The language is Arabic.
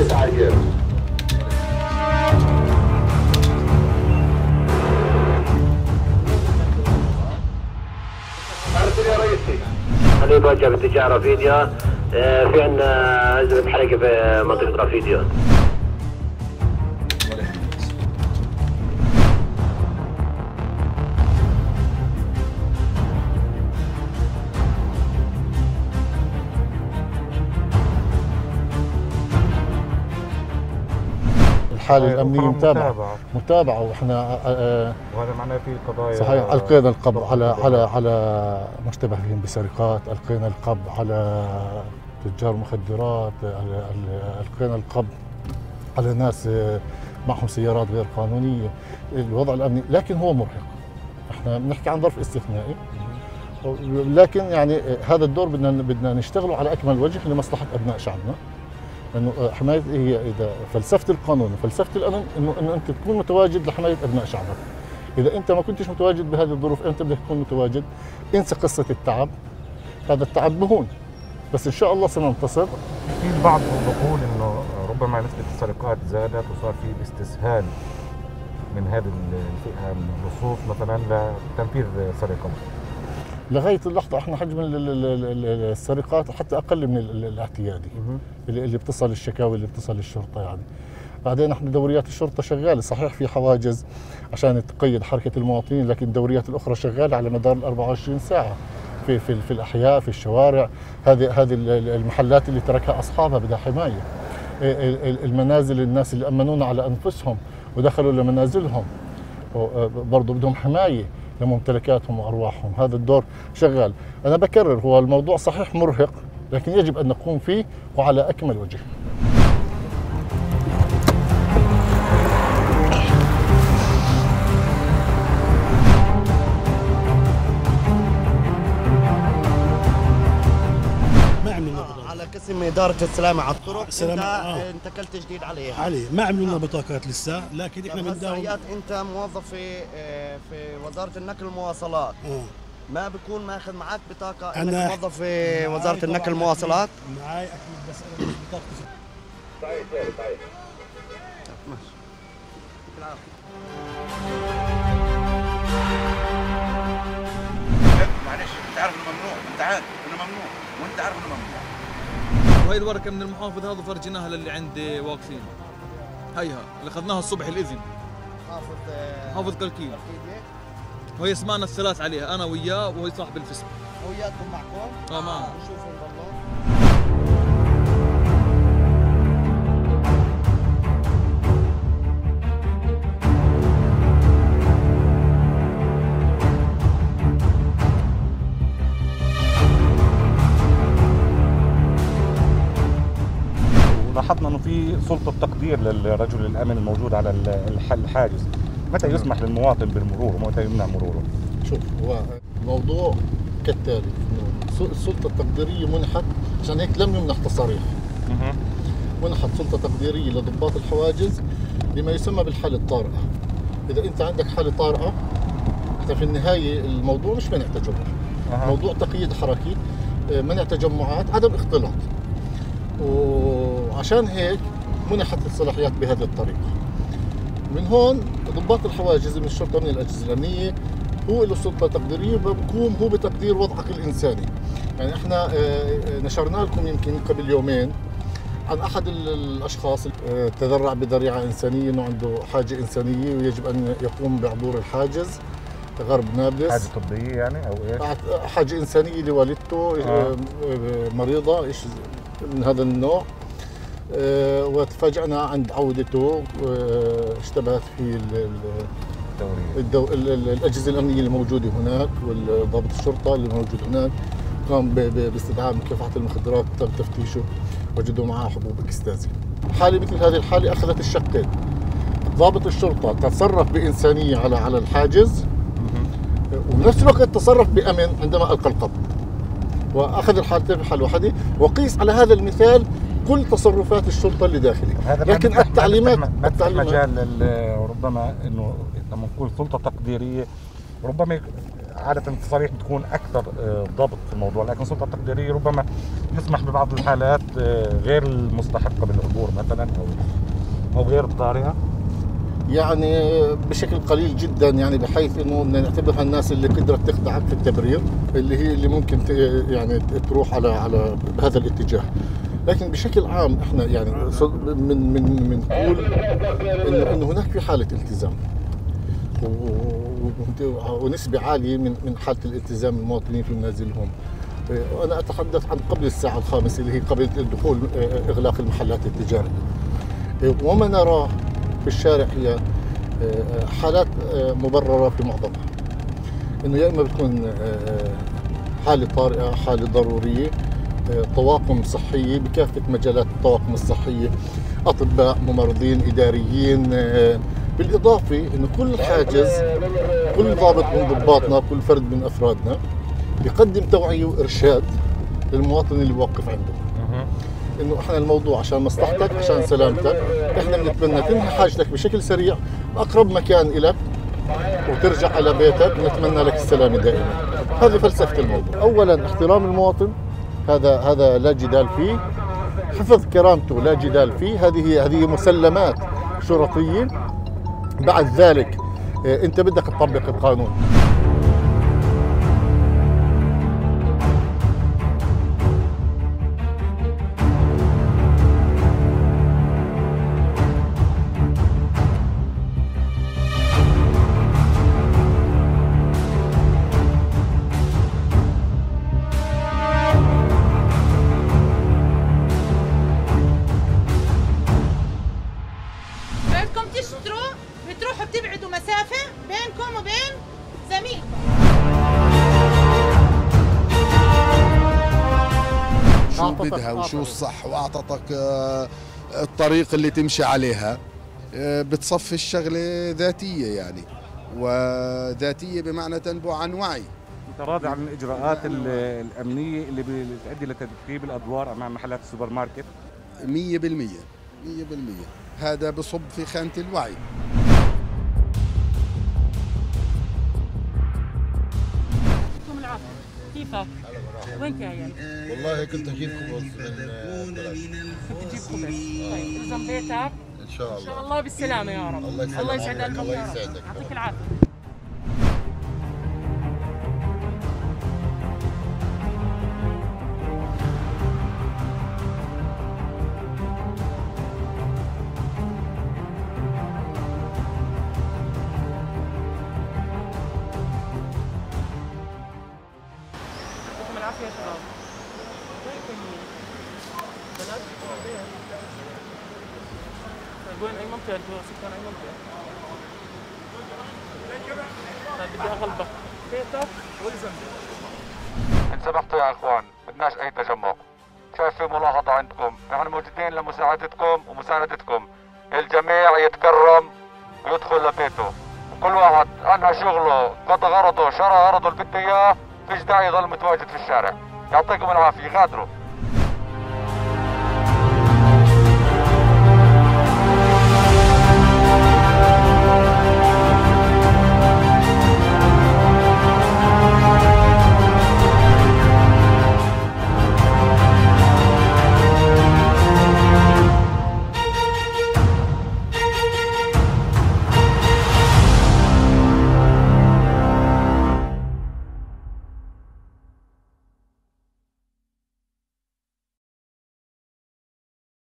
عاير. يا رئيسي خليه يتوجه باتجاه رافيديا. في عندنا أزمة حركة في منطقة رافيديا. الحالة الأمنية متابعة وإحنا وهذا معناه في قضايا صحيح. ألقينا القبض على مشتبهين بسرقات، ألقينا القبض على تجار مخدرات، ألقينا القبض على ناس معهم سيارات غير قانونية. الوضع الأمني لكن هو مرهق. إحنا بنحكي عن ظرف استثنائي، لكن يعني هذا الدور بدنا نشتغله على أكمل وجه لمصلحة أبناء شعبنا. انه حمايه هي اذا فلسفه القانون وفلسفه الامن انه انت تكون متواجد لحمايه ابناء شعبك. اذا انت ما كنتش متواجد بهذه الظروف، انت بدك تكون متواجد. انسى قصه التعب، هذا التعب مهون، بس ان شاء الله سننتصر. في البعض بيقول انه ربما نسبه السرقات زادت وصار في استسهال من هذه الفئه من اللصوص مثلا لتنفيذ سرقه. لغايه اللحظه احنا حجم السرقات حتى اقل من الاعتيادي اللي بتصل الشكاوي اللي بتصل للشرطه يعني. بعدين احنا دوريات الشرطه شغاله، صحيح في حواجز عشان تقيد حركه المواطنين، لكن الدوريات الاخرى شغاله على مدار ال 24 ساعه في الاحياء، في الشوارع. هذه المحلات اللي تركها اصحابها بدها حمايه. المنازل، الناس اللي امنونا على انفسهم ودخلوا لمنازلهم برضه بدهم حمايه لممتلكاتهم وارواحهم. هذا الدور شغال. انا بكرر، هو الموضوع صحيح مرهق، لكن يجب ان نقوم فيه وعلى اكمل وجه. على قسم إدارة السلامة على الطرق. انت كلت جديد عليها. ما عملوا لنا بطاقات لسه، لكن احنا بنداوم. انت موظف في وزارة النقل والمواصلات. ما بكون ماخذ معك بطاقة انك موظف في وزارة النقل والمواصلات؟ معي اكيد، بس انا مش بطاقتي. طيب ماشي. معلش انت عارف انه ممنوع، انت عارف انه ممنوع وانت عارف انه ممنوع. وهي الورقه من المحافظ هذا فرجيناها للي عندي واقفين. هيها اللي اخذناها الصبح الاذن. حافظ كلكيل. وهي سمعنا الثلاث عليها، انا وياه وهي صاحب الفسق. وياكم معكم؟ معنا. نشوفهم والله. لاحظنا انه في سلطه تقدير للرجل الامن الموجود على الحاجز. متى يسمح للمواطن بالمرور ومتى يمنع مروره؟ شوف، هو الموضوع كالتالي، السلطه التقديريه منحت، عشان هيك لم يمنح تصاريح. منحت سلطه تقديريه لضباط الحواجز بما يسمى بالحاله الطارئه. اذا انت عندك حاله طارئه، انت في النهايه الموضوع مش منع تجمع، موضوع تقييد حركي، منع تجمعات، عدم اختلاط. وعشان هيك منحت الصلاحيات بهذه الطريقه. من هون ضباط الحواجز من الشرطه من الاجهزه الامنيه هو له سلطه تقديريه، بقوم هو بتقدير وضعك الانساني. يعني احنا نشرنا لكم يمكن قبل يومين عن احد الاشخاص تذرع بذريعه انسانيه، انه عنده حاجه انسانيه ويجب ان يقوم بعبور الحاجز غرب نابلس. حاجه طبيه يعني او ايش؟ حاجه انسانيه لوالدته مريضه ايش من هذا النوع. وتفاجأنا عند عودته اشتبهت في الأجهزة الأمنية الموجودة هناك والضابط الشرطة اللي موجود هناك، قام باستدعاء مكافحة المخدرات، تم تفتيشه، وجدوا معه حبوب اكستازي. حالة مثل هذه الحالة أخذت الشقين. ضابط الشرطة تصرف بإنسانية على الحاجز، وبنفس الوقت تصرف بأمن عندما ألقى القبض، وأخذ الحالتين في حال واحدة. وقيس على هذا المثال كل تصرفات الشرطه اللي داخلي. لكن التعليمات مجال ربما انه لما نقول سلطه تقديريه ربما عادة التصاريح بتكون أكثر ضبط في الموضوع، لكن السلطة التقديرية ربما تسمح ببعض الحالات غير المستحقة بالعبور مثلا أو غير الطارئة. يعني بشكل قليل جدا، يعني بحيث انه بدنا نعتبرها الناس اللي قدرت تخدعك في التبرير، اللي هي اللي ممكن يعني تروح على بهذا الاتجاه. لكن بشكل عام احنا يعني بنقول انه هناك في حاله التزام ونسبه عاليه من حاله الالتزام المواطنين في منازلهم. وانا اتحدث عن قبل الساعه 5 اللي هي قبل دخول اغلاق المحلات التجاريه. وما نراه في الشارع هي حالات مبررة في معظمها، انه يا اما بتكون حالة طارئة، حالة ضرورية، طواقم صحية بكافة مجالات الطواقم الصحية، اطباء، ممرضين، اداريين، بالاضافة انه كل حاجز، كل ضابط من ضباطنا، كل فرد من افرادنا بيقدم توعية وارشاد للمواطن اللي بوقف عنده. انه احنا الموضوع عشان مصلحتك، عشان سلامتك، احنا بنتمنى تنهي حاجتك بشكل سريع باقرب مكان لك وترجع على بيتك، ونتمنى لك السلامه دائما. هذه فلسفه الموضوع. اولا احترام المواطن، هذا لا جدال فيه. حفظ كرامته لا جدال فيه، هذه مسلمات شرطيه. بعد ذلك انت بدك تطبق القانون. بتروحوا بتبعدوا مسافة بينكم وبين زميلكم. شو بدها وشو الصح، واعطتك الطريق اللي تمشي عليها. بتصفي الشغلة ذاتية يعني، وذاتية بمعنى تنبع عن وعي. انت راضي عن الاجراءات الامنية اللي بتؤدي لترتيب الادوار امام محلات السوبر ماركت؟ 100%. هذا بصب في خانة الوعي. يعطيكم العافية. كيفك؟ وينك يا عيال؟ والله كنت اجيب خبز من كنت تجيب خبز. طيب تلزم بيتك؟ ان شاء الله. ان شاء الله بالسلامة يا رب. الله يسعد قلبك يا رب. يعطيك العافية. العافية يا شباب. وين أي منطقة؟ سكان أي منطقة؟ طيب بدي أغلبك بيتك والزنبق. إن سمحتوا يا إخوان بدناش أي تجمع. شايف في ملاحظة عندكم، نحن موجودين لمساعدتكم ومساندتكم. الجميع يتكرم ويدخل لبيته، وكل واحد أنهى شغله، قضى غرضه، شرى غرضه اللي بده إياه، فيش داعي يضل متواجد في الشارع. يعطيكم العافية، غادروا.